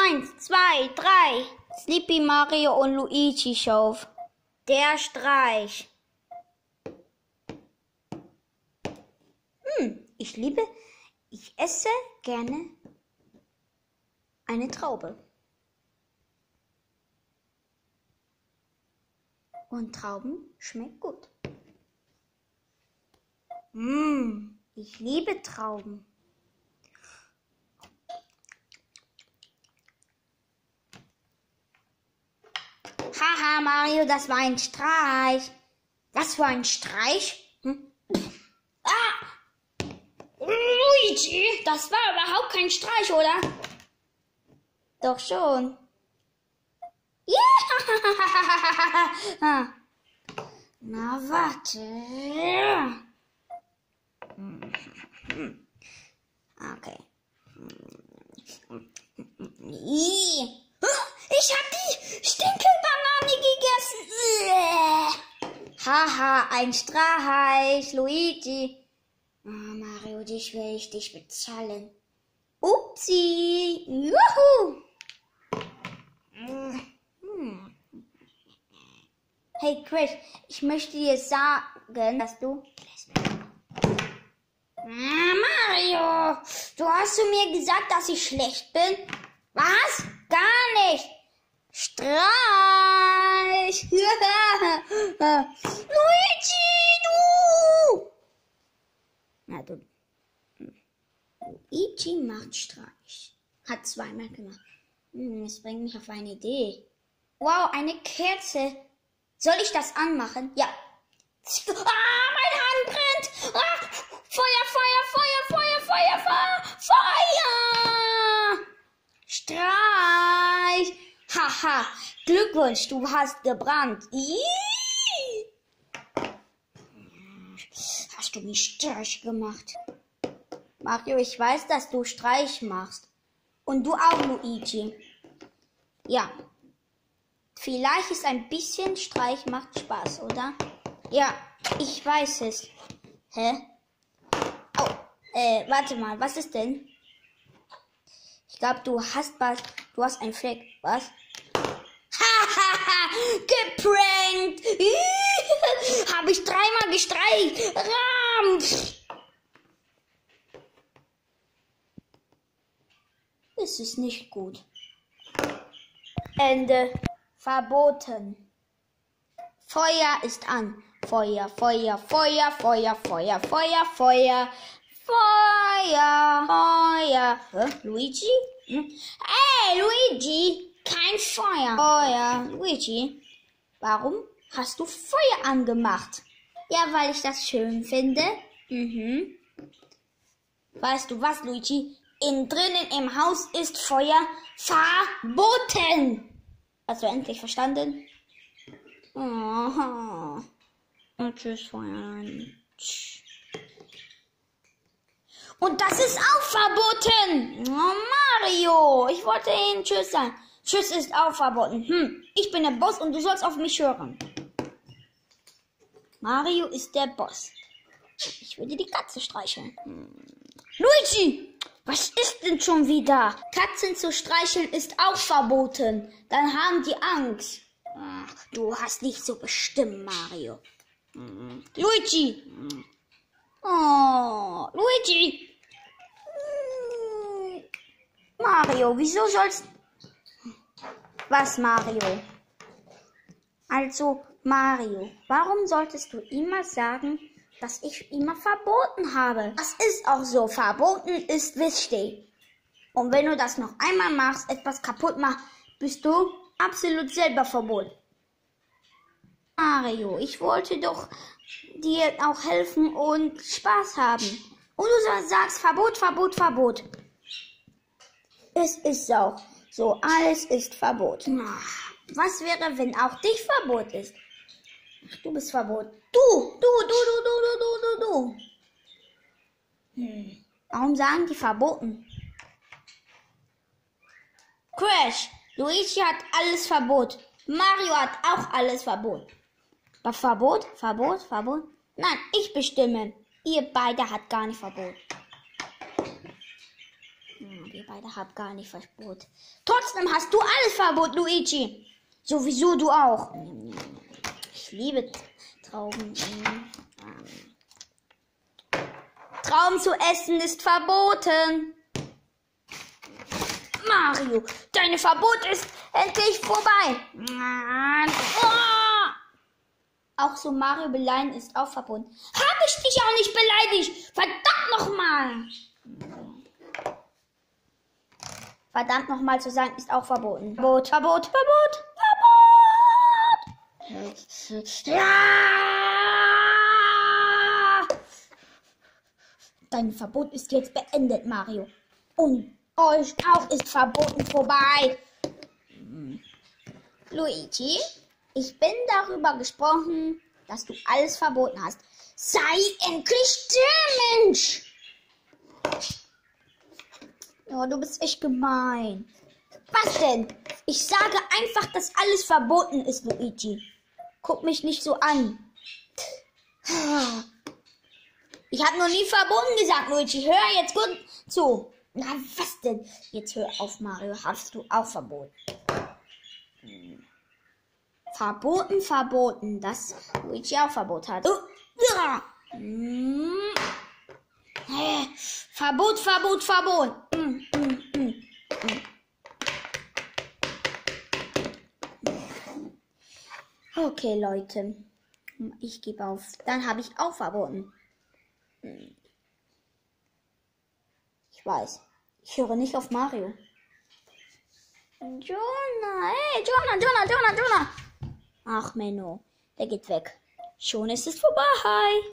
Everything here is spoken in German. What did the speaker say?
1, 2, 3. Sleepy Mario und Luigi Show. Der Streich. Ich esse gerne eine Traube. Und Trauben schmeckt gut. Ich liebe Trauben. Haha, Mario, das war ein Streich. Was für ein Streich? Luigi, das war überhaupt kein Streich, oder? Doch schon. Ja. Na, warte. Okay. Ich hab die Stinkelbanane gegessen. Haha, ein Streich, Luigi. Oh, Mario, dich will ich dich bezahlen. Upsi. Juhu. Hey Chris, ich möchte dir sagen, dass du... Mario, du hast zu mir gesagt, dass ich schlecht bin? Was? Gar nicht. Streich. Luigi, du! Na du. Luigi macht Streich. Hat zweimal gemacht. Das bringt mich auf eine Idee. Wow, eine Kerze. Soll ich das anmachen? Ja. Meine Hand brennt. Feuer, Feuer, Feuer, Feuer, Feuer, Feuer, Feuer. Streich. Haha. Glückwunsch, du hast gebrannt. Hast du mich Streich gemacht? Mario, ich weiß, dass du Streich machst. Und du auch, Luigi. Ja. Vielleicht ist ein bisschen Streich macht Spaß, oder? Ja, ich weiß es. Hä? Oh, warte mal, was ist denn? Ich glaube, du hast einen Fleck. Was? Hahaha, geprankt! Habe ich dreimal gestreicht. Es ist nicht gut. Ende. Verboten. Feuer ist an. Feuer, Feuer, Feuer, Feuer, Feuer, Feuer, Feuer, Feuer, Feuer. Luigi? Hey, Luigi! Kein Feuer. Feuer. Luigi, warum hast du Feuer angemacht? Ja, weil ich das schön finde. Weißt du was, Luigi? Drinnen im Haus ist Feuer verboten. Hast du endlich verstanden? Oh. Und tschüss, Feuer. Und das ist auch verboten. Oh, Mario, ich wollte Ihnen Tschüss sagen. Tschüss ist auch verboten. Ich bin der Boss und du sollst auf mich hören. Mario ist der Boss. Ich würde die Katze streicheln. Luigi! Was ist denn schon wieder? Katzen zu streicheln ist auch verboten. Dann haben die Angst. Ach, du hast nicht so bestimmt, Mario. Luigi! Oh, Luigi! Mario, wieso sollst... Was, Mario? Also, Mario, warum solltest du immer sagen, dass ich immer verboten habe? Das ist auch so. Verboten ist wichtig. Und wenn du das noch einmal machst, etwas kaputt machst, bist du absolut selber verboten. Mario, ich wollte doch dir auch helfen und Spaß haben. Und du sagst Verbot, Verbot, Verbot. Es ist auch so. Alles ist Verbot. Was wäre, wenn auch dich Verbot ist? Du bist verboten. Du. Warum sagen die verboten? Crash, Luigi hat alles Verbot. Mario hat auch alles Verbot. Aber Verbot? Nein, ich bestimme. Ihr beide habt gar nicht Verbot. Wir beide haben gar nicht verboten. Trotzdem hast du alles verboten, Luigi. Sowieso du auch. Ich liebe Trauben. Trauben zu essen ist verboten. Mario, deine Verbot ist endlich vorbei. Auch so Mario beleidigen ist auch verboten. Hab ich dich auch nicht beleidigt. Verdammt nochmal. Verdammt nochmal zu sagen ist auch verboten. Verbot, Verbot, Verbot, Verbot. Ja! Dein Verbot ist jetzt beendet, Mario. Und euch auch ist verboten vorbei. Luigi, ich bin darüber gesprochen, dass du alles verboten hast. Sei endlich still, Mensch! Oh, du bist echt gemein. Was denn? Ich sage einfach, dass alles verboten ist, Luigi. Guck mich nicht so an. Ich habe noch nie verboten gesagt, Luigi. Hör jetzt gut zu. Na, was denn? Jetzt hör auf, Mario. Hast du auch verboten? Verboten, verboten. Das Luigi auch Verbot hat. Verbot, Verbot, Verbot. Okay, Leute. Ich gebe auf. Dann habe ich auch verboten. Ich weiß. Ich höre nicht auf Mario. Jonah, hey, Jonah. Ach, Menno. Der geht weg. Schon ist es vorbei.